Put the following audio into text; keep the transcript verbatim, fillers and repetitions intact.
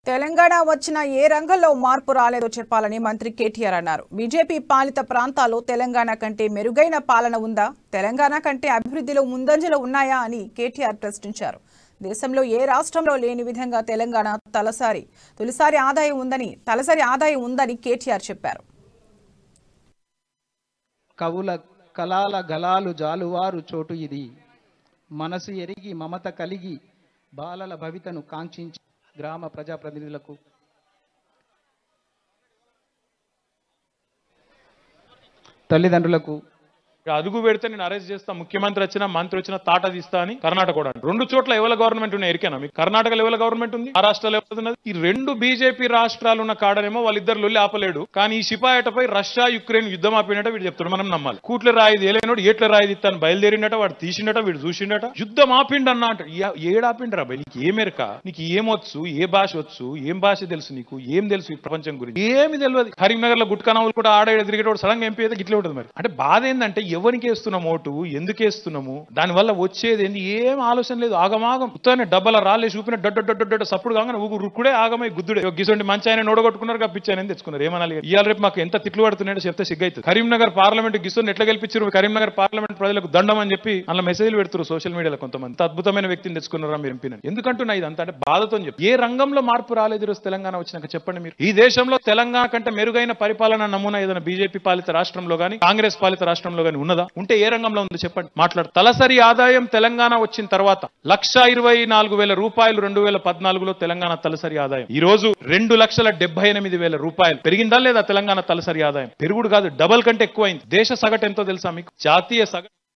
తెలంగాణ వచ్చిన ఏ రంగంలో మార్పు రాలేదో చెప్పాలని మంత్రి కేటీఆర్ అన్నారు. బీజేపీ పాలిత ప్రాంతాల్లో తెలంగాణ కంటే మెరుగైన పాలన ఉందా? తెలంగాణ కంటే అభివృద్ధిలో ముందంజలో ఉన్నాయా అని కేటీఆర్ ప్రశ్నించారు. దేశంలో ఏ రాష్ట్రంలో లేని విధంగా తెలంగాణ తలసారి తొలిసారి ఆదాయం ఉందని తలసరి ఆదాయం ఉందని కేటీఆర్ చెప్పారు. కవుల కలాల గలాలు జాలువారు చోటు ఇది, మనసు ఎరిగి మమత కలిగి బాలల భవితను కాంక్షించి గ్రామ ప్రజాప్రతినిధులకు తల్లిదండ్రులకు అదుగు పెడితే నేను అరెస్ట్ చేస్తా, ముఖ్యమంత్రి వచ్చినా మంత్రి వచ్చినా తాట తీస్తా అని కర్ణాటక కూడా రెండు చోట్ల ఎవరి గవర్నమెంట్ ఉన్నాయి ఎరికేనా మీకు? కర్ణాటక లెవెల్ గవర్నమెంట్ ఉంది, మహారాష్ట్ర లెవెల్ ఉన్నది. ఈ రెండు బీజేపీ రాష్ట్రాలు ఉన్న కాడనేమో వాళ్ళిద్దరు లొల్లి ఆపలేడు, కానీ ఈ సిపాయటపై రష్యా యుక్రెయిన్ యుద్ధం ఆపినట్టు వీడు చెప్తాడు. మనం నమ్మాలి. కూట్ల రాయిది ఏలేనోడు ఏట్ల రాయిది ఇస్తాను బయలుదేరినట, వాడు తీసిండట, వీడు చూసిండట. యుద్ధం ఆపిండు అన్న అంట. ఏడాపిండరా భయ్? నీకు ఏమెరక? నీకు ఏమొచ్చు? ఏ భాష వచ్చు? ఏం భాష తెలుసు నీకు? ఏం తెలుసు ఈ ప్రపంచం గురించి? ఏమి తెలియదు. కరీంనగర్ లో గుట్కా నవ్వులు కూడా ఆడ తిరిగేటోడు సడన్ గా ఎంపీ అయితే గిట్లే ఉంటుంది. మరి అంటే బాధ ఏంటంటే ఎవరికి వేస్తున్నాం ఓటు, ఎందుకు వేస్తున్నాము, దాని వల్ల వచ్చేది ఏంది? ఏం ఆలోచన లేదు. ఆగమాగం ఉత్తనే డబ్బల రాళ్ళే చూపిన డడ్డ డడ్డ డడ్డ సప్పుడు కాగానే ఊగు రుక్కుడే ఆగమై గుద్దుడే. గిసండి మంచి ఆయన నోడగొట్టుకున్నారు, పిచ్చాయని తెచ్చుకున్నారు. ఏమనాలి? ఇవాళ రేపు మాకు ఎంత తిట్లు పడుతున్నాయో చెప్తే సిగ్గైతుంది. కరీంనగర్ పార్లమెంట్ గిసోని ఎట్లా గెలిపించారు? కరీంనగర్ పార్లమెంట్ ప్రజలకు దండం అని చెప్పి అలా మెసేజ్లు పెడుతున్నారు సోషల్ మీడియాలో. కొంతమంది అద్భుతమైన వ్యక్తిని తెచ్చుకున్నారా మీరు ఎంపీని? ఎందుకంటున్నా ఇదంతా అంటే బాధతో చెప్పి. ఏ రంగంలో మార్పు రాలేదు ఈరోజు తెలంగాణ వచ్చినాక చెప్పండి మీరు? ఈ దేశంలో తెలంగాణ కంటే మెరుగైన పరిపాలన నమూనా ఏదైనా బీజేపీ పాలిత రాష్ట్రంలో గానీ కాంగ్రెస్ పాలిత రాష్ట్రంలో గానీ ఉన్నదా? ఉంటే ఏ రంగంలో ఉందో చెప్పండి, మాట్లాడు. తలసరి ఆదాయం తెలంగాణ వచ్చిన తర్వాత లక్ష ఇరవై నాలుగు వేల రూపాయలు రెండు వేల పద్నాలుగులో తెలంగాణ తలసరి ఆదాయం ఈ రోజు రెండు లక్షల డెబ్బై ఎనిమిది వేల రూపాయలు. పెరిగిందా లేదా తెలంగాణ తలసరి ఆదాయం? పెరుగుడు కాదు, డబల్ కంటే ఎక్కువైంది. దేశ సగటు ఎంతో తెలుసా మీకు? జాతీయ సగటు